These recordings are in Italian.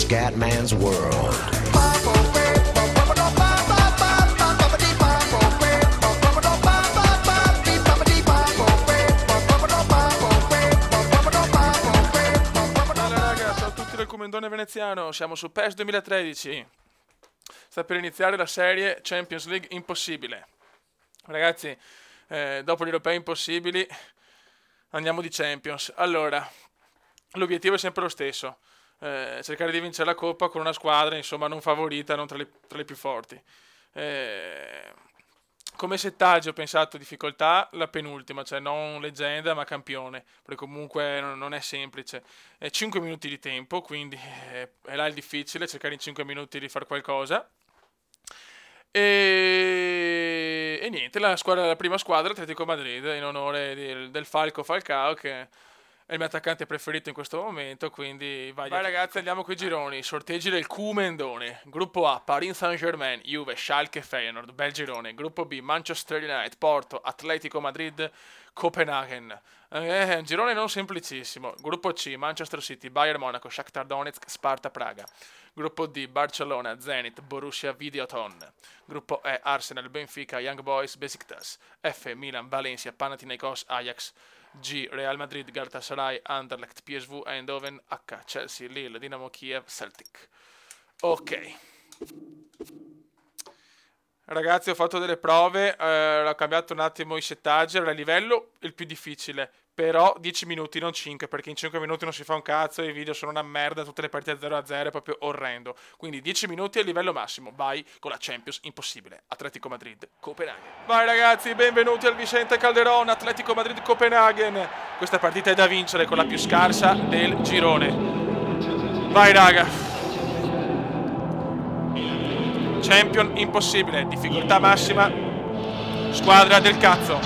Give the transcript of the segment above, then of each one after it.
Scatman's World. Del Comendone veneziano, siamo su PES 2013. Sta per iniziare la serie Champions League impossibile. Ragazzi, dopo gli europei impossibili andiamo di Champions. Allora, l'obiettivo è sempre lo stesso, cercare di vincere la Coppa con una squadra insomma non favorita, non tra le più forti. Come settaggio ho pensato difficoltà la penultima, cioè non leggenda ma campione, perché comunque non è semplice. 5 minuti di tempo, quindi è là il difficile, cercare in 5 minuti di fare qualcosa. E niente, la prima squadra, Atletico Madrid, in onore del Falco Falcao, che è il mio attaccante preferito in questo momento, quindi vai ragazzi, andiamo coi gironi, sorteggi del Comendone. Gruppo A, Paris Saint-Germain, Juve, Schalke, Feyenoord, bel girone. Gruppo B, Manchester United, Porto, Atletico Madrid, Copenaghen. Un girone non semplicissimo. Gruppo C, Manchester City, Bayern Monaco, Shakhtar Donetsk, Sparta Praga. Gruppo D, Barcellona, Zenit, Borussia Videoton. Gruppo E, Arsenal, Benfica, Young Boys, Besiktas. F, Milan, Valencia, Panathinaikos, Ajax. G, Real Madrid, Galatasaray, Anderlecht, PSV, Eindhoven. H, Chelsea, Lille, Dinamo Kiev, Celtic. Ok. Ragazzi, ho fatto delle prove, ho cambiato un attimo i settaggi, era il livello il più difficile, però 10 minuti, non 5, perché in 5 minuti non si fa un cazzo, i video sono una merda, tutte le partite 0-0, è proprio orrendo. Quindi 10 minuti è il livello massimo, vai con la Champions impossibile, Atletico Madrid, Copenaghen. Vai ragazzi, benvenuti al Vicente Calderón, Atletico Madrid, Copenaghen. Questa partita è da vincere con la più scarsa del girone. Vai raga. Champion impossibile, difficoltà massima, squadra del cazzo.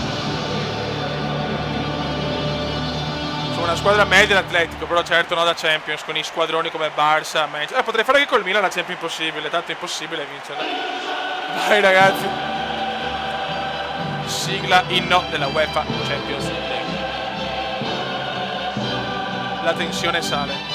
Sono una squadra media l'Atletico, però certo no da Champions, con i squadroni come Barça, Manchester. Potrei fare anche col Milan la Champions impossibile, tanto è impossibile vincerla. Vai ragazzi. Sigla inno della UEFA Champions League. La tensione sale.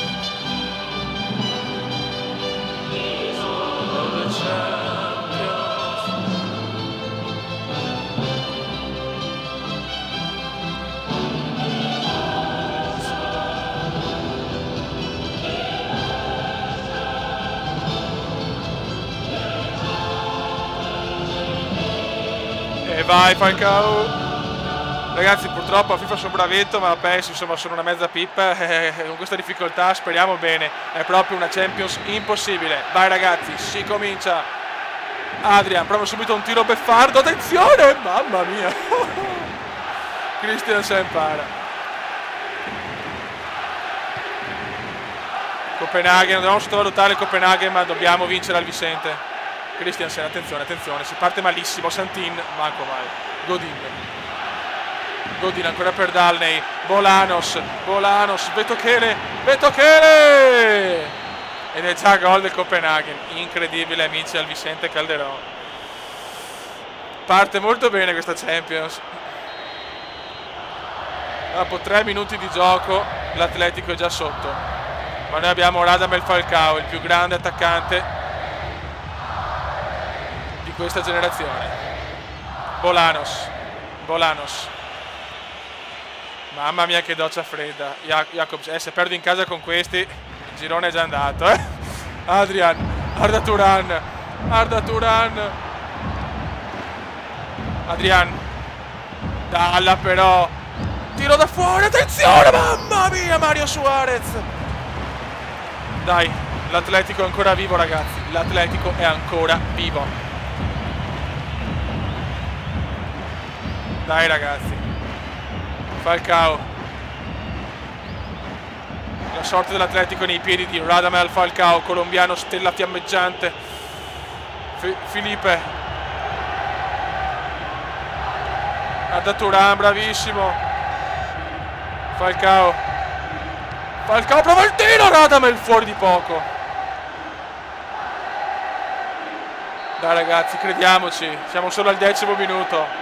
E vai Falcao. Ragazzi, purtroppo a FIFA sono bravetto, ma a PES insomma sono una mezza pippa. Con questa difficoltà speriamo bene. È proprio una Champions impossibile. Vai ragazzi, si comincia. Adrian prova subito un tiro beffardo. Attenzione, mamma mia. Christiansen para. Copenaghen, non dobbiamo sottovalutare il Copenaghen, ma dobbiamo vincere al Vicente. Christiansen, attenzione, attenzione, si parte malissimo. Santin, manco mai. Godin ancora per Dalney. Bolanos, Vetokele. Ed è già gol del Copenaghen. Incredibile amici al Vicente Calderón. Parte molto bene questa Champions. Dopo 3 minuti di gioco l'Atletico è già sotto. Ma noi abbiamo Radamel Falcao, il più grande attaccante di questa generazione. Bolanos. Mamma mia che doccia fredda. Jacobs, se perdo in casa con questi il girone è già andato, Adrian, Arda Turan. Adrian. Dalla però. Tiro da fuori, attenzione, mamma mia, Mario Suarez. Dai, l'Atletico è ancora vivo ragazzi, l'Atletico è ancora vivo. Dai ragazzi. Falcao. La sorte dell'Atletico nei piedi di Radamel Falcao, colombiano stella fiammeggiante. Felipe. Arda Turan, bravissimo. Falcao prova il tiro, Radamel fuori di poco. Dai ragazzi, crediamoci, siamo solo al 10° minuto.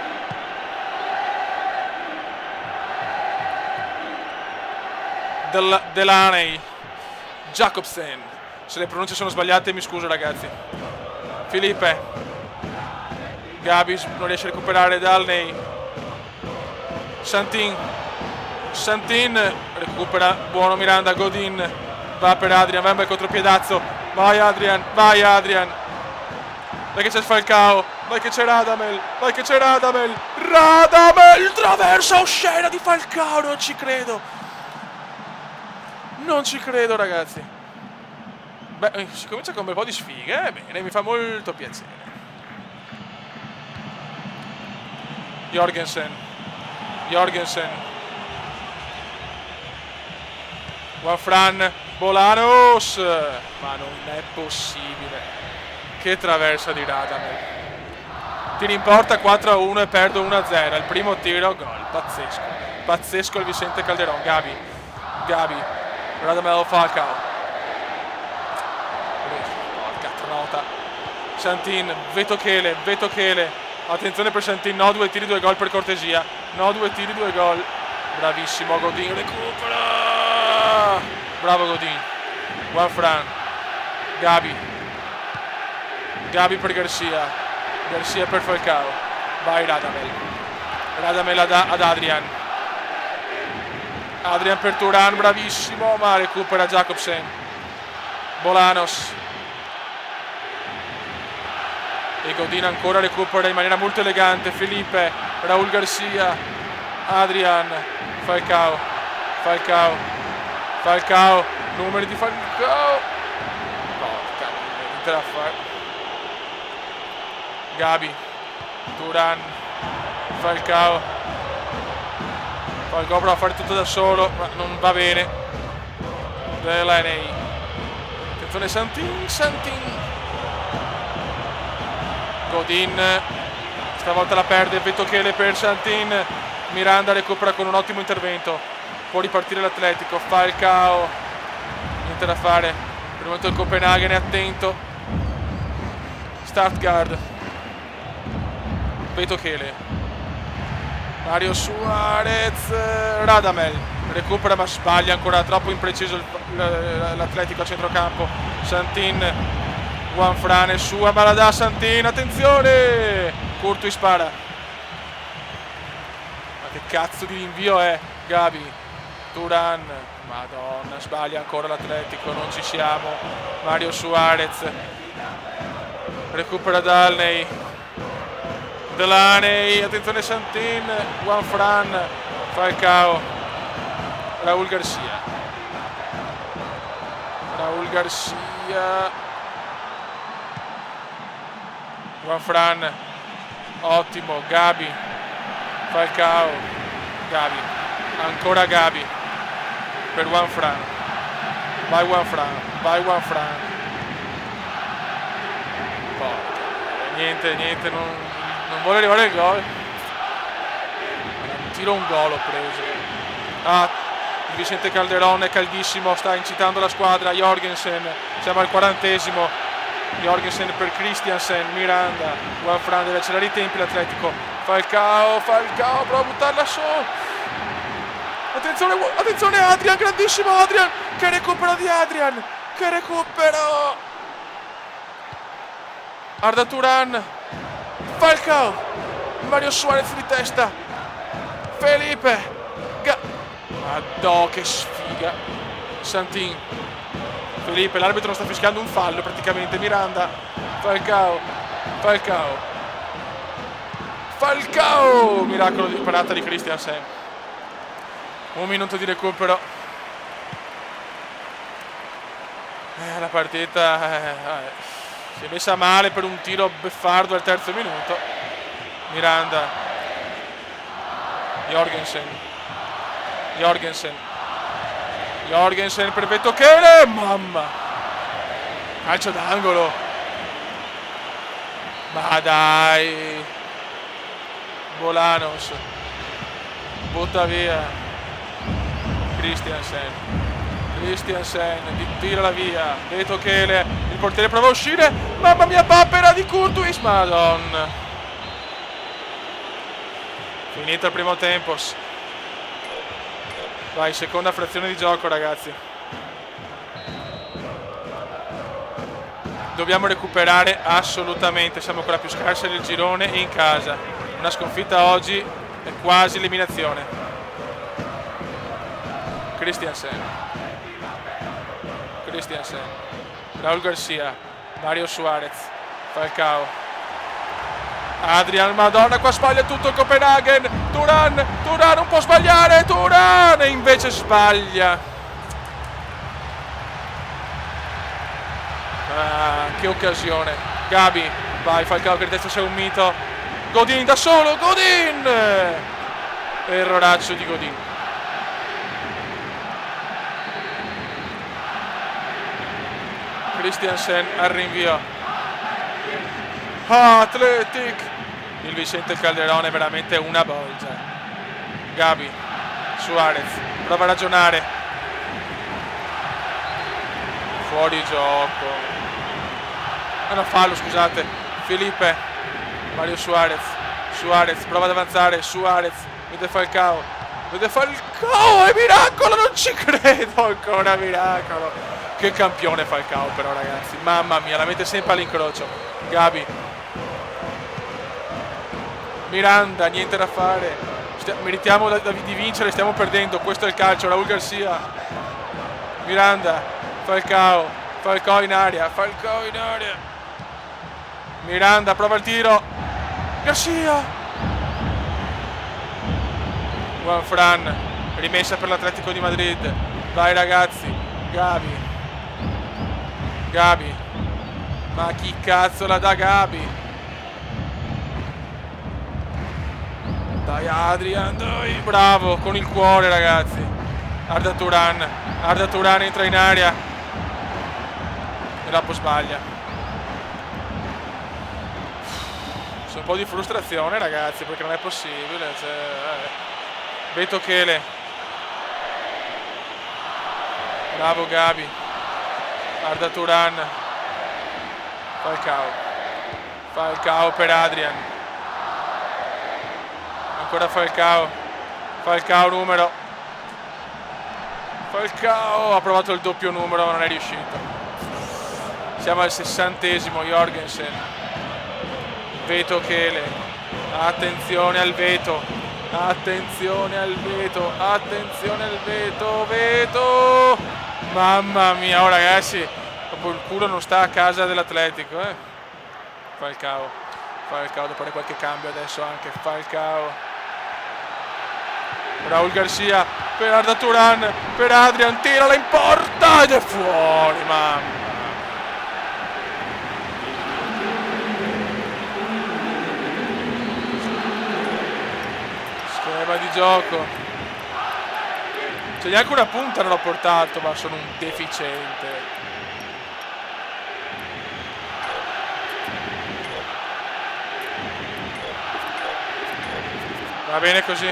Delaney, Jacobsen, Se le pronunce sono sbagliate mi scuso ragazzi. Felipe. Gabi non riesce a recuperare Dalney. Santin recupera, buono Miranda. Godin va per Adrian, va il contropiedazzo. Vai Adrian. Dai che c'è il Falcao, vai che c'è Radamel. Radamel, traversa oscena di Falcao, non ci credo ragazzi. Beh, si comincia con un bel po' di sfighe, bene, mi fa molto piacere. Jorgensen. Juanfran, Bolanos, ma non è possibile. Che traversa di Radamel. Tiro in porta 4-1 e perdo 1-0. Il primo tiro, gol, pazzesco il Vicente Calderon. Gabi, Radamel Falcao. Porca trota. Santin, Veto Chele. Attenzione per Santin, no 2 tiri 2 gol per cortesia. Bravissimo Godin, recupera. Bravo Godin. Juanfran. Gabi per Garcia per Falcao. Vai Radamel ad Adrian per Turan, bravissimo, ma recupera Jacobsen. Bolanos e Godin ancora recupera in maniera molto elegante. Felipe, Raúl Garcia, Adrian, Falcao, numeri di Falcao. Porca, niente da fare. Gabi, Turan, Falcao prova a fare tutto da solo, ma non va bene. Delaney, attenzione Santin. Godin, stavolta la perde, Veto Chele per Santin. Miranda recupera con un ottimo intervento, può ripartire l'Atletico. Falcao, niente da fare, per il momento il Copenaghen è attento. Startgard, Veto Chele, Mario Suarez, Radamel recupera ma sbaglia ancora, troppo impreciso l'Atletico a centrocampo. Santin, Juanfran è sua, ma la dà Santin, attenzione, Courtois spara. Ma che cazzo di rinvio è? Gabi, Turan, madonna, sbaglia ancora l'Atletico, non ci siamo. Mario Suarez recupera Delaney, attenzione Santin, Juanfran, Falcao, Raúl Garcia, Juanfran, ottimo, Gabi, Falcao, ancora Gabi per Juanfran, vai Juanfran. Niente, non vuole arrivare il gol. Un tiro, un gol ho preso. Il Vicente Calderon è caldissimo, sta incitando la squadra. Jorgensen, siamo al 40esimo. Jorgensen per Christiansen, Miranda, Juanfran deve accelerare i tempi l'Atletico. Falcao, prova a buttarla su. Attenzione Adrian, grandissimo Adrian, che recupero. Arda Turan, Falcao, Mario Suarez di testa, Felipe, Madò che sfiga. Santin, Felipe, l'arbitro sta fischiando un fallo praticamente. Miranda, Falcao, miracolo di parata di Christiansen. 1 minuto di recupero. La partita si è messa male per un tiro beffardo al terzo minuto. Miranda, Jorgensen per Veto Chele, mamma, calcio d'angolo, ma dai. Bolanos butta via Christiansen, tirala via. Veto Chele, il portiere prova a uscire, mamma mia, papera di Courtois, madonna. Finito il primo tempo. Vai, seconda frazione di gioco ragazzi. Dobbiamo recuperare assolutamente, siamo quella più scarsa del girone in casa. Una sconfitta oggi è quasi eliminazione. Christiansen, Raul Garcia, Mario Suarez, Falcao, Adrian, madonna, qua sbaglia tutto il Copenaghen. Thuram non può sbagliare, Thuram, e invece sbaglia. Che occasione. Gabi, vai Falcao che di testa c'è un mito. Godin da solo, Godin, erroraccio di Godin. Christiansen al rinvio. Athletic. Il Vicente Calderone è veramente una bolgia. Gabi, Suarez prova a ragionare. Fuori gioco. No, fallo, scusate. Felipe, Mario Suarez prova ad avanzare. Suarez vede Falcao, è miracolo, non ci credo, ancora miracolo. Che campione Falcao però, ragazzi, mamma mia, la mette sempre all'incrocio. Gabi, Miranda, niente da fare, meritiamo di vincere, stiamo perdendo, questo è il calcio. Raul Garcia, Miranda, Falcao in aria, Miranda prova il tiro, Garcia, Juan Fran, rimessa per l'Atletico di Madrid. Vai ragazzi, Gabi, ma chi cazzo la dà Gabi? Dai Adrian, dai, bravo, con il cuore ragazzi. Arda Turan entra in aria e dopo sbaglia. C'è un po' di frustrazione ragazzi, perché non è possibile, Beto Chele, bravo Gabi, Arda Turan, Falcao per Adrian, ancora Falcao numero, Falcao ha provato il doppio numero ma non è riuscito. Siamo al 60esimo. Jorgensen, Beto Chele, attenzione al veto, Veto, mamma mia, oh ragazzi, dopo il culo non sta a casa dell'Atletico, Falcao dopo fare qualche cambio adesso anche. Falcao, Raul Garcia per Arda Turan, per Adrian, tirala in porta ed è fuori, mamma. Schema di gioco, cioè neanche una punta non ho portato, ma sono un deficiente. Va bene così.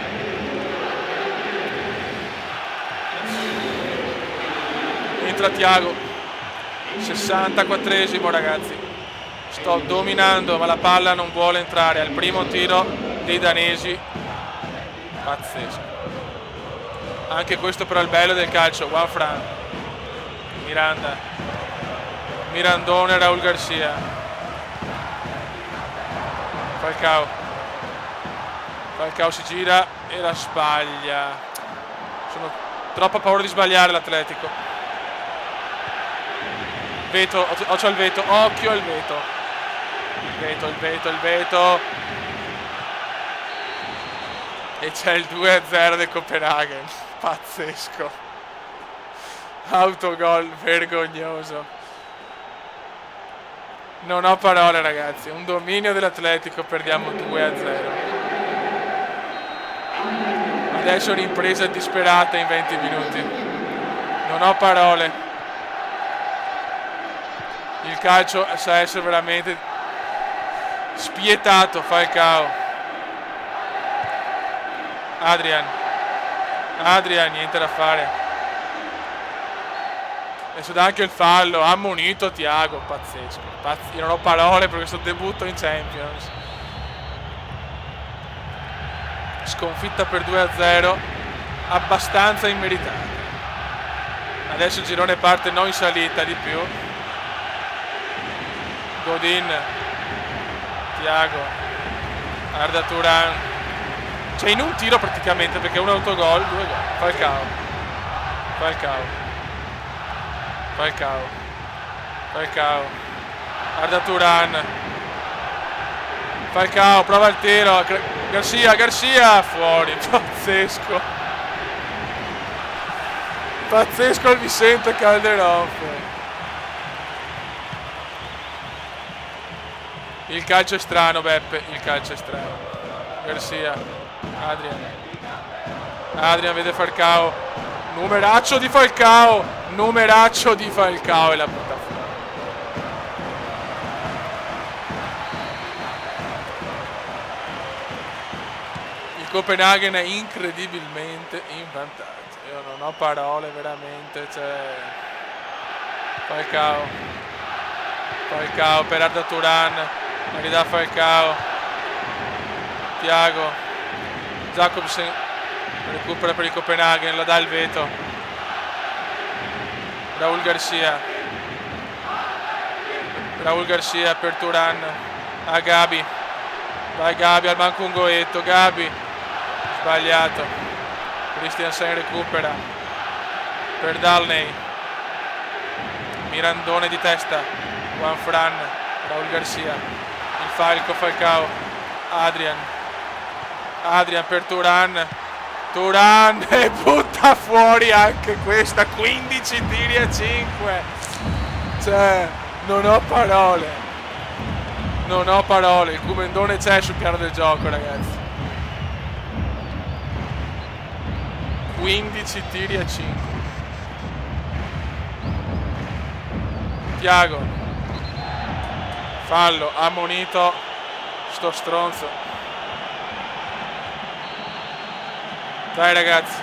Entra Thiago, 64esimo ragazzi. Sto dominando ma la palla non vuole entrare. Al primo tiro dei danesi, pazzesco. Anche questo però è il bello del calcio. Juan Fran, Miranda, Mirandone, Raul Garcia, Falcao si gira e la sbaglia. Sono troppa paura di sbagliare l'Atletico. Veto, occhio al veto, occhio al veto. Il veto. E c'è il 2-0 del Copenaghen. Pazzesco. Autogol vergognoso. Non ho parole ragazzi. Un dominio dell'Atletico, perdiamo 2-0. Adesso un'impresa disperata in 20 minuti. Non ho parole. Il calcio sa essere veramente spietato. Falcao, Adrian, niente da fare. Adesso dà anche il fallo. Ha ammonito Thiago. Pazzesco. Io non ho parole per questo debutto in Champions. Sconfitta per 2-0, abbastanza immeritata. Adesso il girone parte non in salita di più. Godin, Thiago, Arda Turan, cioè in un tiro praticamente, perché un autogol, 2 gol. Falcao, Arda Turan, Falcao, prova il tiro, Garcia, fuori, pazzesco il Vicente Calderón. Il calcio è strano, Beppe, il calcio è strano. Garcia, Adrian vede Falcao, numeraccio di Falcao e la butta fuori. Il Copenaghen è incredibilmente in vantaggio, io non ho parole veramente, cioè... Falcao per Arda Turan, la ridà Falcao, Thiago, Jacobsen recupera per il Copenaghen, la dà il veto, Raúl Garcia per Turan, a Gabi, vai Gabi, al manco un goetto, Gabi, sbagliato, Christiansen recupera, per Dalney, Mirandone di testa, Juan Fran, Raúl Garcia, il Falcao, Adrian per Turan e butta fuori anche questa, 15 tiri a 5, cioè non ho parole, il Cumendone c'è sul piano del gioco, ragazzi. 15 tiri a 5. Thiago, fallo, ammonito sto stronzo. Dai ragazzi,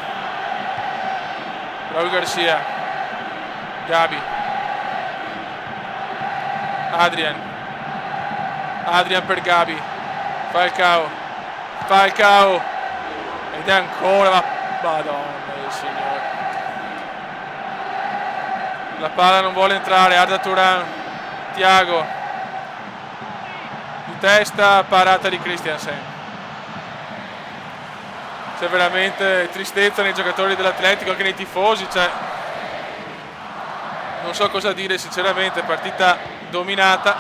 Raúl Garcia, Gabi, Adrian per Gabi, Falcao, ed è ancora, madonna del Signore, la palla non vuole entrare, Arda Turan, Thiago, di testa, parata di Christiansen. C'è veramente tristezza nei giocatori dell'Atletico, anche nei tifosi, cioè non so cosa dire sinceramente, partita dominata,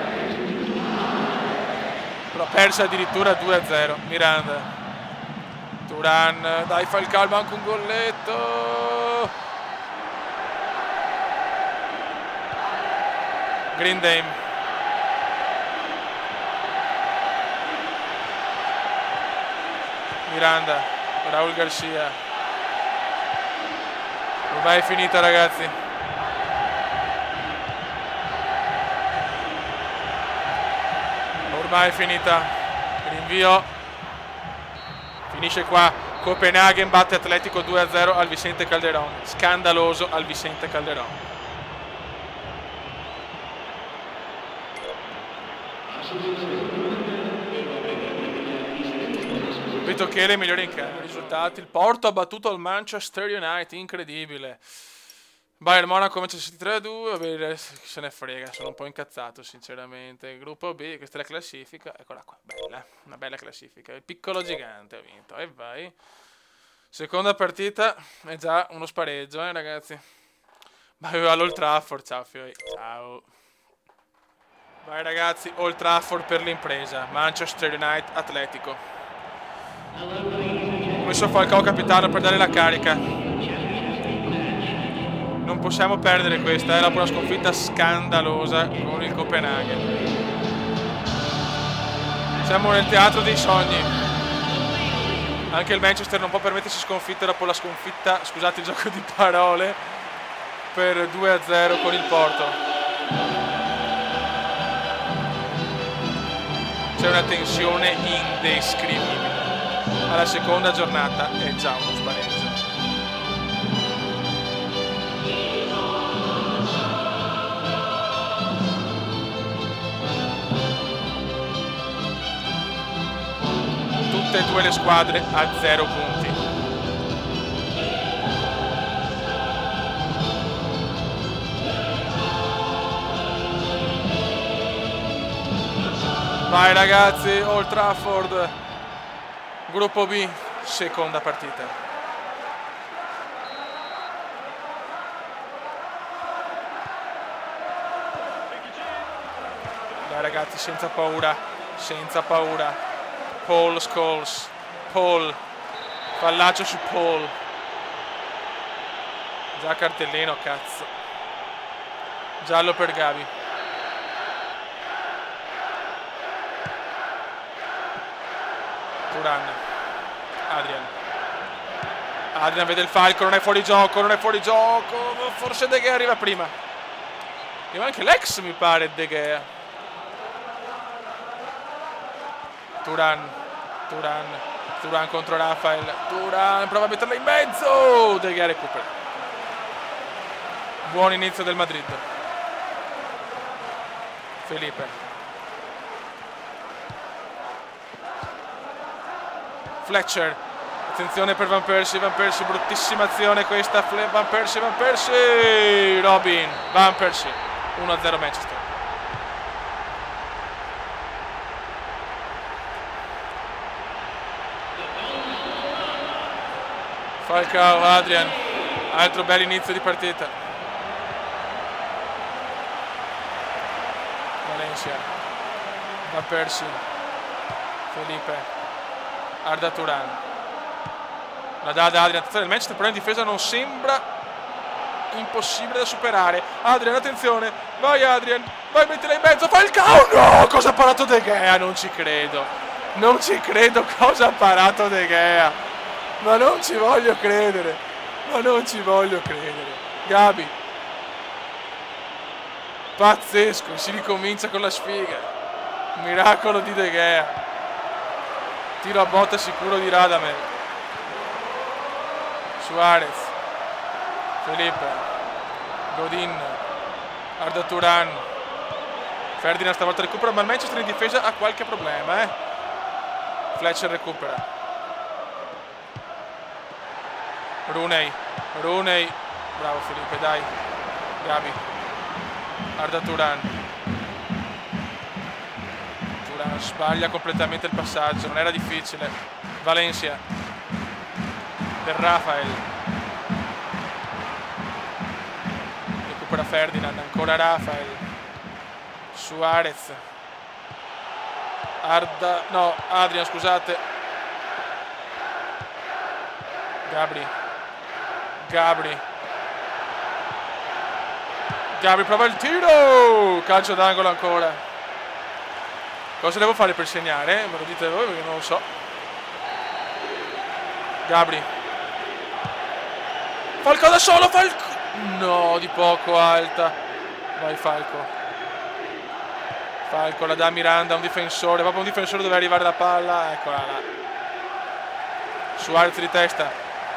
però persa addirittura 2-0. Miranda, Turan, dai Falcao, manca un golletto, Grindheim, Miranda, Raúl Garcia, ormai è finita ragazzi, ormai è finita, rinvio, finisce qua, Copenaghen batte Atletico 2-0 al Vicente Calderón, scandaloso al Vicente Calderón. Che le migliori in campo. Risultati: il Porto ha battuto il Manchester United, incredibile. Bayern Monaco Manchester City 3-2, vabbè, chi se ne frega, sono un po' incazzato sinceramente. Gruppo B, questa è la classifica, eccola qua, bella, una bella classifica. Il piccolo gigante ha vinto, e vai. Seconda partita, è già uno spareggio, ragazzi. Vai all'Old Trafford, ciao Fioi, ciao. Vai ragazzi, Old Trafford per l'impresa, Manchester United Atletico. Ho messo Falcao capitano per dare la carica. Non possiamo perdere questa, è la prima sconfitta scandalosa con il Copenaghen. Siamo nel teatro dei sogni. Anche il Manchester non può permettersi sconfitte dopo la sconfitta, scusate il gioco di parole, per 2-0 con il Porto. C'è una tensione indescrivibile. Alla seconda giornata è già uno spareggio. Tutte e due le squadre a 0 punti. Vai ragazzi, Old Trafford, gruppo B, seconda partita. Dai ragazzi, senza paura, senza paura. Paul Scholes, Paul, fallaccio su Paul. Già cartellino, cazzo. Giallo per Gabi. Turan, Adrian vede il falco, non è fuori gioco, forse De Gea arriva prima. E anche l'ex mi pare De Gea. Turan contro Rafael, Turan prova a metterla in mezzo, De Gea recupera. Buon inizio del Madrid. Felipe. Fletcher, attenzione per Van Persie, bruttissima azione questa, Van Persie, Robin, Van Persie, 1-0 Manchester. Falcao, Adrian, altro bel inizio di partita. Valencia, Van Persie, Felipe. Arda Turan, la dà ad Adrian, attenzione, il Manchester però in difesa non sembra impossibile da superare. Adrian, attenzione, vai Adrian, vai, mettila in mezzo, Falcao, no, cosa ha parato De Gea, non ci credo cosa ha parato De Gea, ma non ci voglio credere, Gabi, pazzesco, si ricomincia con la sfiga, miracolo di De Gea. Tiro a botta sicuro di Radamel. Suarez. Felipe. Godin. Arda Turan. Ferdinand stavolta recupera, ma il Manchester in difesa ha qualche problema, Fletcher recupera. Rooney. Bravo Felipe, dai. Gabi. Arda Turan. Sbaglia completamente il passaggio, non era difficile. Valencia per Rafael, recupera Ferdinand, ancora Rafael, Suarez, Adrian, scusate, Gabri prova il tiro, calcio d'angolo ancora. Cosa devo fare per segnare? Me lo dite voi perché non lo so. Gabri. Falco da solo, no, di poco alta. Vai Falco la dà Miranda, un difensore. Proprio un difensore dove arrivare la palla. Eccola là. Suarez di testa.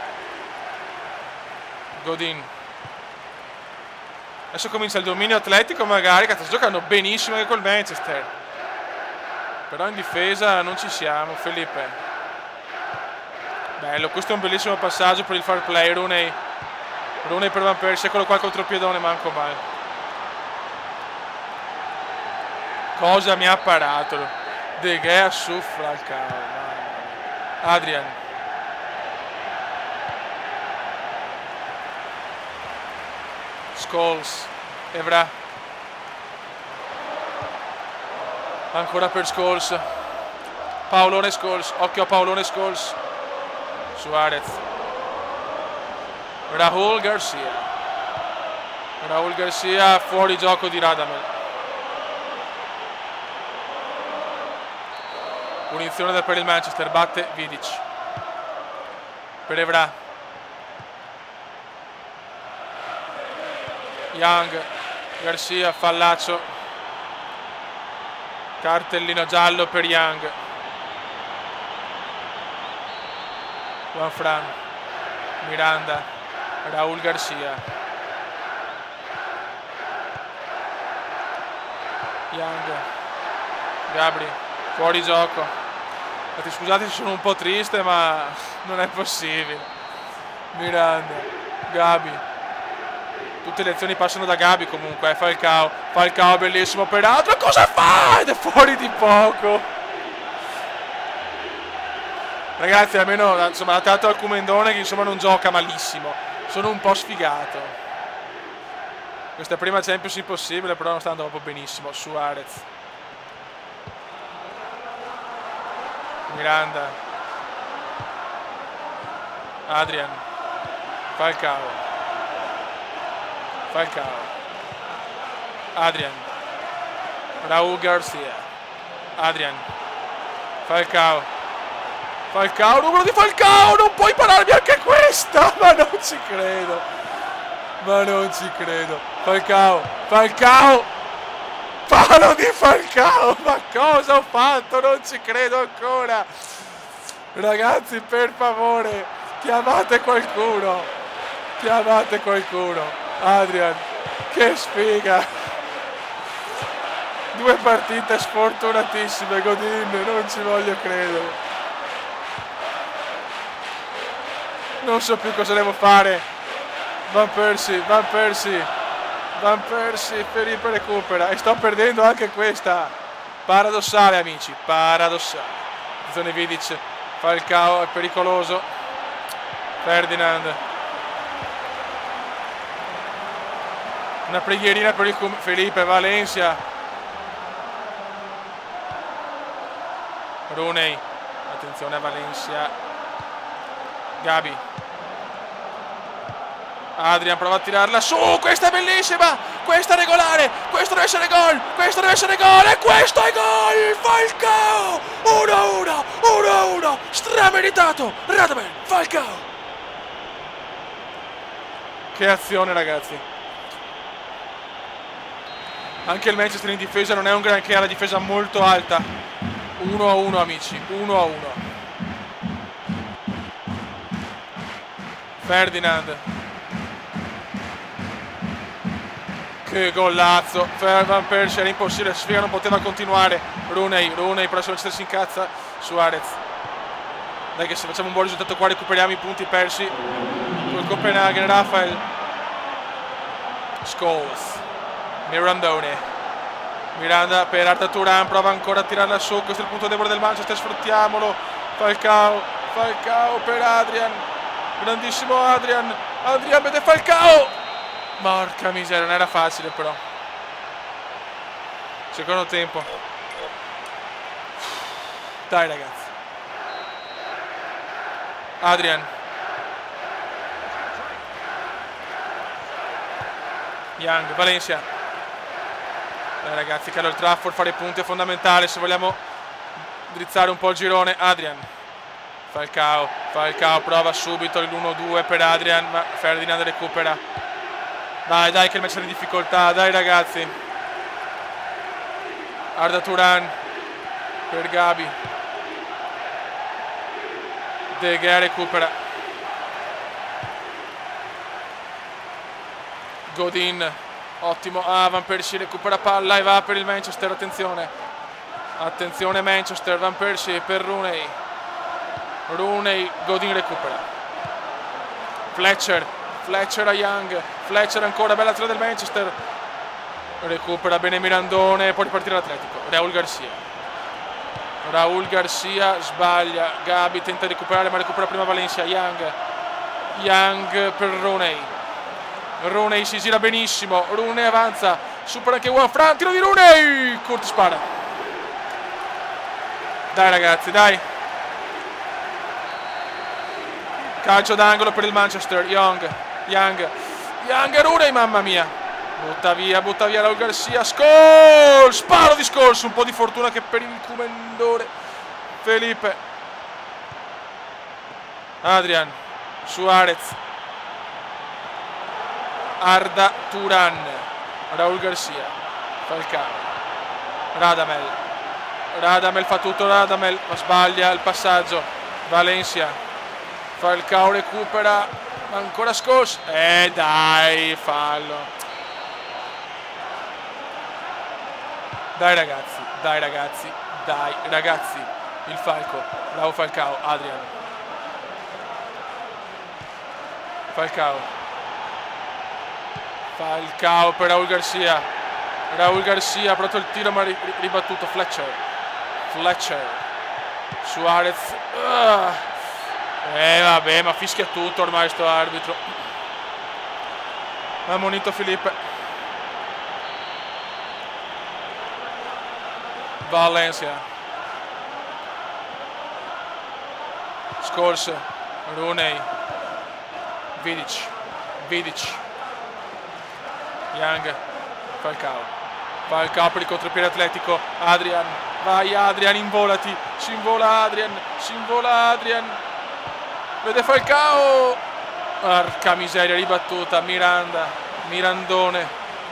Godin. Adesso comincia il dominio atletico magari. Cazzo, giocano benissimo anche col Manchester. Però in difesa non ci siamo. Felipe. Bello, questo è un bellissimo passaggio per il far play. Rooney per Van Persie, eccolo qua contro il piedone, manco male. Cosa mi ha parato? De Gea su Falcao. Adrian. Scholes. Evra. Ancora per Scholes. Paolone Scholes. Occhio a Paolone Scholes. Suarez. Raúl Garcia fuori gioco di Radamel. Punizione per il Manchester. Batte Vidic. Per Evra. Young. Garcia, fallaccio. Cartellino giallo per Young. Juan Fran. Miranda. Raúl Garcia. Young. Gabri. Fuori gioco. Scusate se sono un po' triste, ma non è possibile. Miranda. Gabi. Tutte le azioni passano da Gabi comunque, Falcao. Falcao bellissimo per Adrian. Cosa fa? Ed è fuori di poco. Ragazzi, almeno insomma, ha dato al Cumendone che insomma non gioca malissimo. Sono un po' sfigato. Questa prima Champions impossibile, però non sta andando proprio benissimo. Suarez. Miranda. Adrian. Falcao. Falcao. Adrian. Raúl Garcia. Adrian. Falcao. Falcao, numero di Falcao, non puoi pararmi anche questa, ma non ci credo. Ma non ci credo. Falcao. Falcao. Palo di Falcao, ma cosa ho fatto? Non ci credo ancora. Ragazzi, per favore, chiamate qualcuno. Chiamate qualcuno. Adrian, che sfiga. 2 partite sfortunatissime, Godin, non ci voglio credere. Non so più cosa devo fare. Van Persie, Van Persie. Van Persie, Felipe recupera. E sto perdendo anche questa. Paradossale, amici, paradossale. Zone Vidic, Falcao è pericoloso. Ferdinand. Una preghierina per il Felipe, Valencia. Rooney. Attenzione a Valencia. Gabi. Adrian prova a tirarla su. Questa è bellissima. Questa è regolare. Questo deve essere gol. Questo deve essere gol. E questo è gol. Falcao. 1-1. 1-1. Strameritato. Radamel. Falcao. Che azione, ragazzi. Anche il Manchester in difesa non è un granché, ha la difesa molto alta. 1-1, amici, 1-1. Ferdinand. Che golazzo. Van Persie, era impossibile, sfiga non poteva continuare. Rooney per adesso si incazza. Suarez. Dai che se facciamo un buon risultato qua recuperiamo i punti persi col Copenaghen. Rafael. Scholes. Miranda per Arda Turan, prova ancora a tirarla su, questo è il punto debole del Manchester, sfruttiamolo. Falcao per Adrian, grandissimo Adrian vede Falcao. Porca miseria, non era facile però. Secondo tempo. Dai ragazzi. Adrian. Young, Valencia. Dai ragazzi, che allora il Trafford fare punti è fondamentale se vogliamo drizzare un po' il girone. Adrian. Falcao prova subito l'1-2 per Adrian, ma Ferdinand recupera. Dai che il match è in difficoltà, dai ragazzi. Arda Turan per Gabi. De Gea recupera. Godin. Ottimo, Van Persie recupera palla e va per il Manchester, attenzione. Attenzione Manchester, Van Persie per Rooney. Godin recupera. Fletcher a Young. Fletcher ancora, bella azione del Manchester. Recupera bene Mirandone, può ripartire l'Atletico. Raúl Garcia sbaglia. Gabi tenta di recuperare ma recupera prima Valencia. Young per Rooney si gira benissimo. Rooney avanza, supera anche Juan Fran, tiro di Rooney. Curtis spara. Dai ragazzi, dai. Calcio d'angolo per il Manchester. Young e Rooney, mamma mia. Butta via Raúl Garcia. Scholes, sparo di Scholes. Un po' di fortuna che per il Cumendore. Felipe. Adrian. Suarez. Arda Turan. Raúl Garcia. Falcao. Radamel fa tutto, ma sbaglia il passaggio. Valencia. Falcao recupera, ma ancora Scholes. Dai, fallo. Dai ragazzi. Il falco. Bravo Falcao. Adrian. Falcao per Raul Garcia. Raul Garcia, pronto il tiro ma ribattuto. Fletcher. Suarez. Vabbè, ma fischia tutto ormai sto arbitro. Ha ammonito Felipe. Valencia. Scholes. Rooney. Vidic. Young. Falcao per il contropiede atletico. Adrian. Vai Adrian, involati. Si invola Adrian. Vede Falcao. Porca miseria, ribattuta. Mirandone.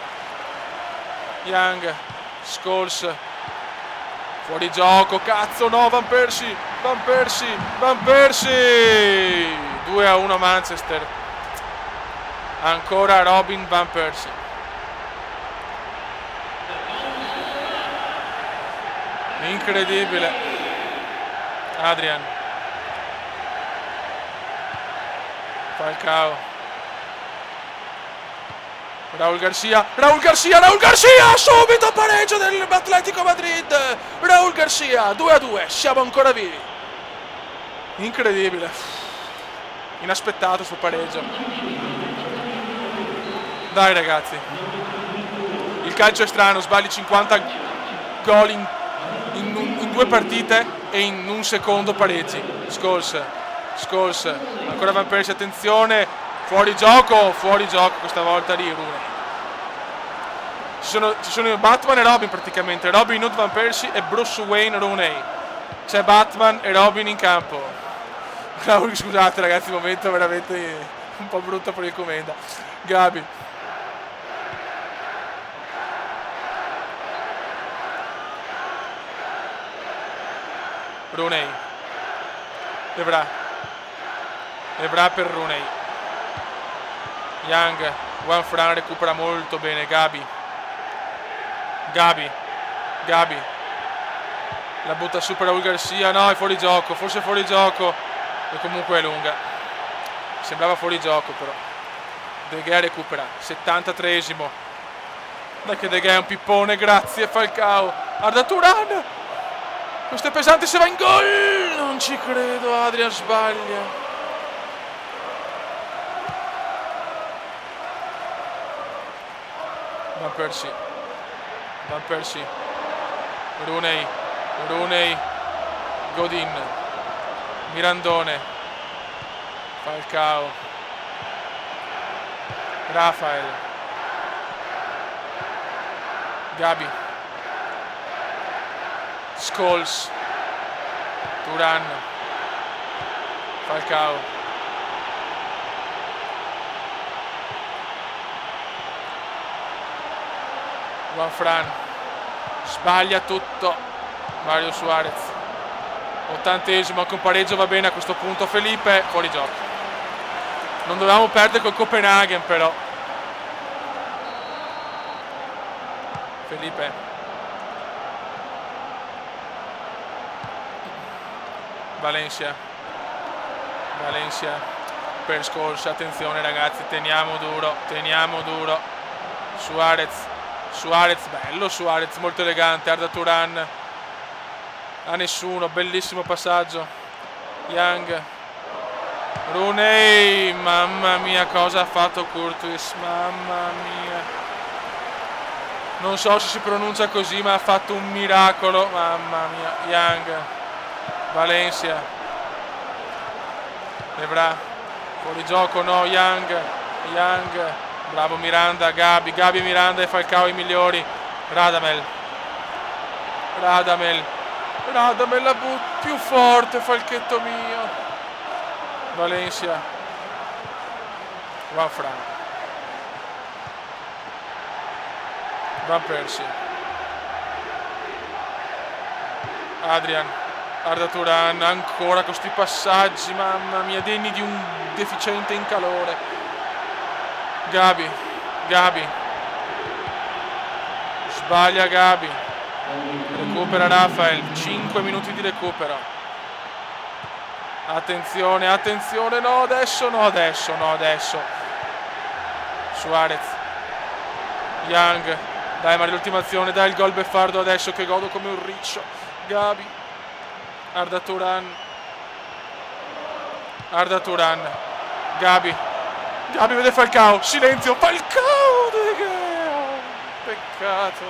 Young. Scholes. Fuori gioco, cazzo, no, Van Persie. 2-1 Manchester. Ancora Robin Van Persie. Incredibile. Adrian. Falcao. Raul Garcia, subito pareggio dell'Atletico Madrid. Raul Garcia, 2-2, siamo ancora vivi. Incredibile. Inaspettato sul pareggio. Dai ragazzi. Il calcio è strano, sbagli 50 gol in 2 partite e in un secondo pareggi. Scholes. Ancora Van Persie, attenzione. Fuori gioco questa volta di Rooney. Ci sono Batman e Robin praticamente. Robin Hood, Van Persie e Bruce Wayne Rooney. C'è Batman e Robin in campo. Scusate ragazzi, momento veramente un po' brutto per il commenda. Gabi. Rooney. Evra per Rooney. Young. Juan Fran recupera molto bene. Gabi. La butta su per Raul Garcia. No, è fuori gioco. Forse è fuori gioco. E comunque è lunga. Sembrava fuori gioco però. De Gea recupera. 73esimo. Dai che De Gea è un pippone. Grazie Falcao. Arda Turan. Questo è pesante se va in gol. Non ci credo. Adrian sbaglia. Van Persie. Rooney. Godin. Mirandone. Falcao. Rafael. Gabi. Scholes. Turan. Falcao. Juan Fran. Sbaglia tutto. Mario Suarez. 80esimo, anche un pareggio va bene a questo punto. Felipe, fuori gioco. Non dovevamo perdere col Copenaghen però. Felipe. Valencia per Scholes. Attenzione ragazzi, teniamo duro. Suarez, bello Suarez, molto elegante. Arda Turan a nessuno, bellissimo passaggio. Young. Rooney, mamma mia cosa ha fatto Courtois, mamma mia. Non so se si pronuncia così ma ha fatto un miracolo, mamma mia. Young. Valencia. Evra. Fuori gioco, no, Young. Bravo Miranda, Gabi e Miranda e Falcao i migliori. Radamel la più forte, Falchetto mio. Valencia. Juan Fran. Van Persie. Adrian. Arda Turan, ancora questi passaggi, mamma mia, degni di un deficiente in calore. Gabi. Sbaglia Gabi. Recupera Rafael. 5 minuti di recupero. Attenzione. No, adesso. Suarez. Young. Dai Mario, l'ultima azione, dai il gol beffardo adesso che godo come un riccio. Gabi. Arda Turan. Arda Turan. Gabi. Gabi vede Falcao. Silenzio. Falcao. De Gea. Peccato.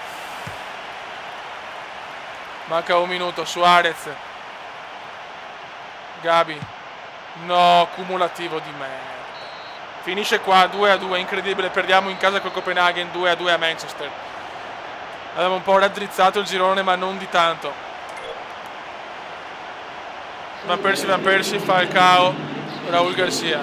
Manca un minuto. Suarez. Gabi. No, cumulativo di merda. Finisce qua 2-2, incredibile. Perdiamo in casa col Copenaghen 2-2 a Manchester. Abbiamo un po' raddrizzato il girone, ma non di tanto. Van Persie, Falcao, Raul Garcia.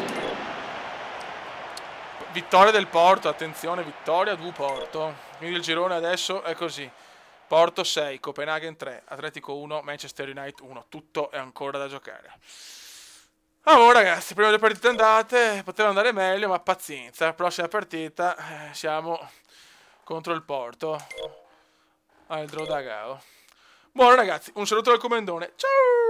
Vittoria del Porto, attenzione, vittoria du Porto. Quindi il girone adesso è così. Porto 6, Copenaghen 3, Atletico 1, Manchester United 1. Tutto è ancora da giocare. Allora ragazzi, prima delle partite andate, poteva andare meglio, ma pazienza. Prossima partita siamo contro il Porto al Drogao. Buono ragazzi, un saluto dal Comendone. Ciao!